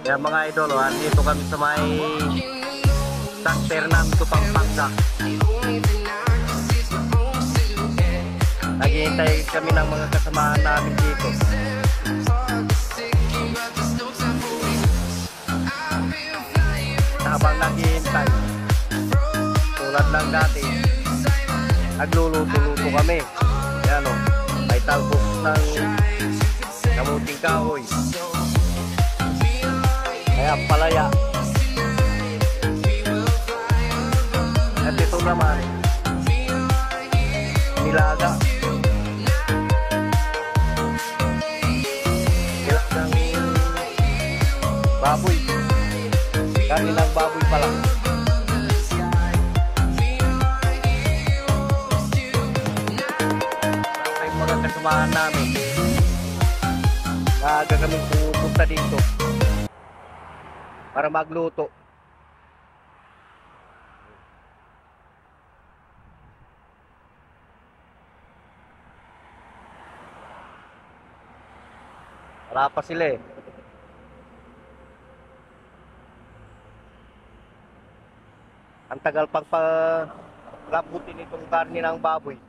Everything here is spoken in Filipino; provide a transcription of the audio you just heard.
Kaya mga idol, dito kami sa may San Fernando, Pampanga. Naghihintay kami ng mga kasamahan namin dito. Habang naghihintay, tulad ng dati, nagluluto-luto kami. Ayan o, may talbos ng kamuting kahoy. Kaya palaya. At ito naman, nilaga. Nilagang baboy. Kanilang baboy pala. May mga kasamahan namin. Maaga kami pupunta dito para magluto. Wala pa sila eh. Ang tagal pagpaglabutin itong karne ng baboy.